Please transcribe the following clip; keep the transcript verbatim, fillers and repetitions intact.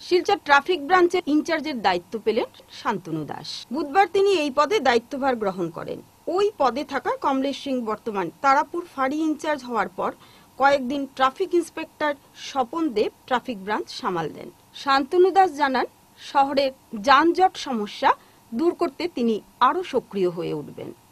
Silchar traffic ব্রাঞ্চের ইনচার্জের দায়িত্ব পেলেন শান্তনু দাস। বুধবার তিনি এই পদে দায়িত্বভার গ্রহণ করেন। ওই পদে থাকা কমলেশ সিং বর্তমান তারাপুর ফাঁড়ি ইনচার্জ হওয়ার পর কয়েকদিন traffic inspector Swapan Deb traffic branch সামাল দেন। শান্তনু দাস জানান, শহরের যানজট সমস্যা দূর করতে তিনি আরও সক্রিয় হয়ে উঠবেন।